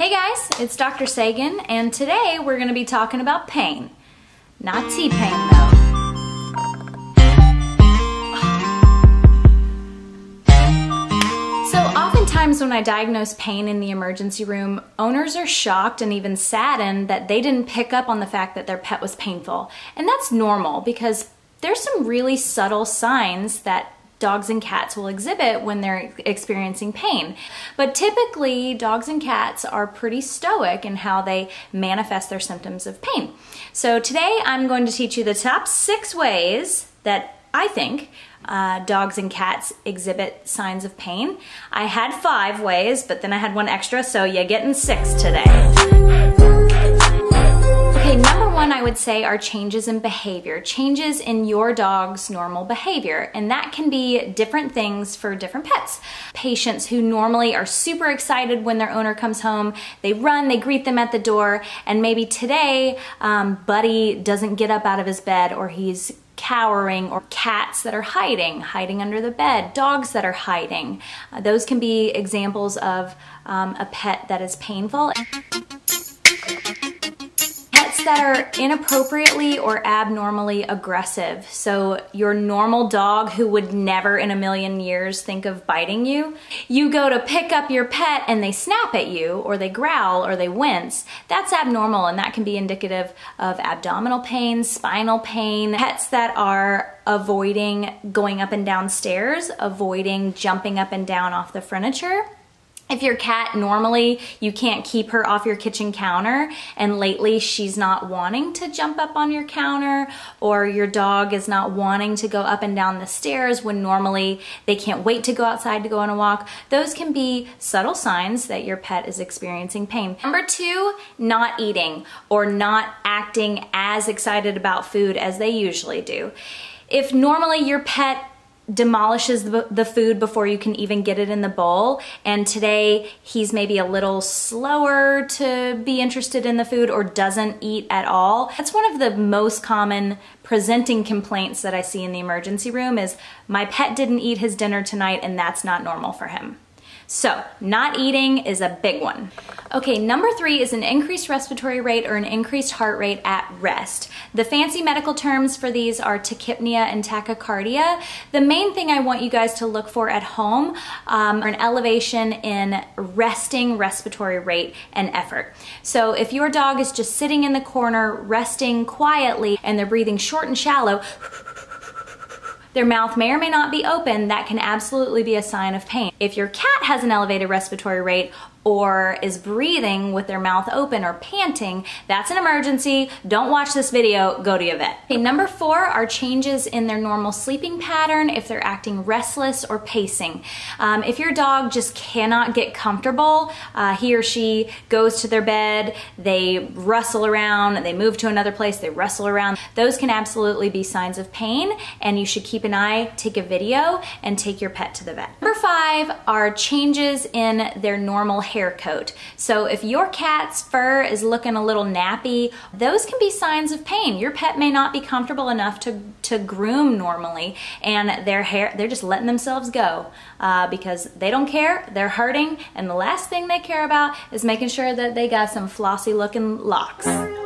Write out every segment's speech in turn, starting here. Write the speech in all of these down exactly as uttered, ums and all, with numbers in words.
Hey guys, it's Doctor Sagen, and today we're going to be talking about pain. Not T-pain though. So oftentimes when I diagnose pain in the emergency room, owners are shocked and even saddened that they didn't pick up on the fact that their pet was painful. And that's normal because there's some really subtle signs that dogs and cats will exhibit when they're experiencing pain. But typically, dogs and cats are pretty stoic in how they manifest their symptoms of pain. So today I'm going to teach you the top six ways that I think uh, dogs and cats exhibit signs of pain. I had five ways, but then I had one extra, so you're getting six today. Okay, number one I would say are changes in behavior, changes in your dog's normal behavior, and that can be different things for different pets. Patients who normally are super excited when their owner comes home, they run, they greet them at the door, and maybe today um, Buddy doesn't get up out of his bed, or he's cowering, or cats that are hiding, hiding under the bed, dogs that are hiding. Uh, those can be examples of um, a pet that is painful. That are inappropriately or abnormally aggressive. So your normal dog who would never in a million years think of biting you, you go to pick up your pet and they snap at you, or they growl, or they wince. That's abnormal, and that can be indicative of abdominal pain, spinal pain. Pets that are avoiding going up and down stairs, avoiding jumping up and down off the furniture. If your cat, normally you can't keep her off your kitchen counter, and lately she's not wanting to jump up on your counter, or your dog is not wanting to go up and down the stairs when normally they can't wait to go outside to go on a walk, those can be subtle signs that your pet is experiencing pain. Number two, not eating or not acting as excited about food as they usually do. If normally your pet demolishes the, the food before you can even get it in the bowl, and today he's maybe a little slower to be interested in the food or doesn't eat at all. That's one of the most common presenting complaints that I see in the emergency room is, my pet didn't eat his dinner tonight and that's not normal for him. So, not eating is a big one. Okay, number three is an increased respiratory rate or an increased heart rate at rest. The fancy medical terms for these are tachypnea and tachycardia. The main thing I want you guys to look for at home um, are an elevation in resting respiratory rate and effort. So if your dog is just sitting in the corner, resting quietly, and they're breathing short and shallow, their mouth may or may not be open, that can absolutely be a sign of pain. If your cat has an elevated respiratory rate or is breathing with their mouth open or panting, that's an emergency. Don't watch this video, go to your vet. Okay, number four are changes in their normal sleeping pattern if they're acting restless or pacing. Um, if your dog just cannot get comfortable, uh, he or she goes to their bed, they rustle around, they move to another place, they rustle around, those can absolutely be signs of pain, and you should keep an eye, take a video, and take your pet to the vet. Number five are changes in their normal hair coat. So if your cat's fur is looking a little nappy, those can be signs of pain. Your pet may not be comfortable enough to, to groom normally, and their hair, they're just letting themselves go uh, because they don't care, they're hurting, and the last thing they care about is making sure that they got some flossy looking locks.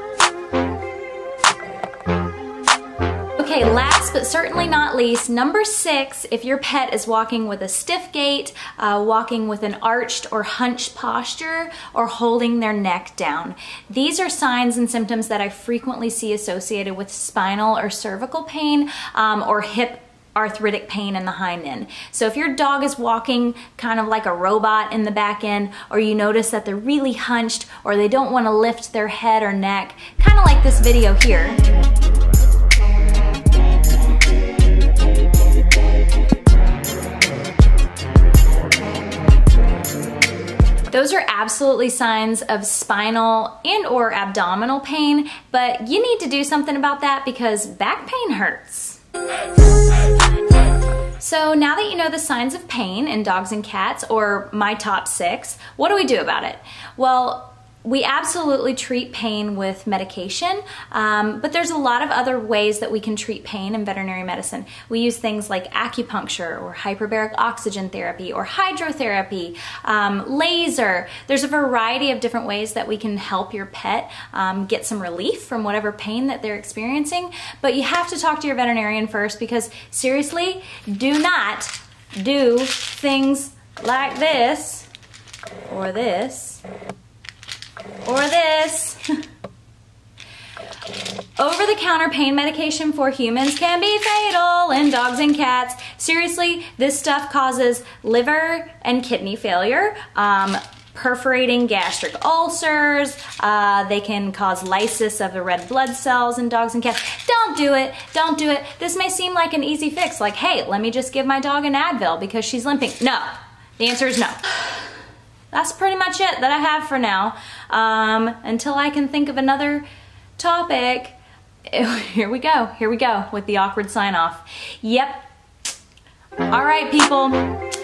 Okay, last but certainly not least, number six, if your pet is walking with a stiff gait, uh, walking with an arched or hunched posture, or holding their neck down. These are signs and symptoms that I frequently see associated with spinal or cervical pain um, or hip arthritic pain in the hind end. So if your dog is walking kind of like a robot in the back end, or you notice that they're really hunched, or they don't want to lift their head or neck, kind of like this video here, those are absolutely signs of spinal and or abdominal pain, but you need to do something about that because back pain hurts. So now that you know the signs of pain in dogs and cats, or my top six, what do we do about it? Well, We absolutely treat pain with medication, um, but there's a lot of other ways that we can treat pain in veterinary medicine. We use things like acupuncture or hyperbaric oxygen therapy or hydrotherapy, um, laser. There's a variety of different ways that we can help your pet um, get some relief from whatever pain that they're experiencing, but you have to talk to your veterinarian first, because seriously, do not do things like this or this or this. Over-the-counter pain medication for humans can be fatal in dogs and cats. Seriously, this stuff causes liver and kidney failure, um, perforating gastric ulcers. Uh, they can cause lysis of the red blood cells in dogs and cats. Don't do it. Don't do it. This may seem like an easy fix, like, hey, let me just give my dog an Advil because she's limping. No. The answer is no. That's pretty much it that I have for now. Um, until I can think of another topic. Here we go. Here we go with the awkward sign off. Yep. All right, people.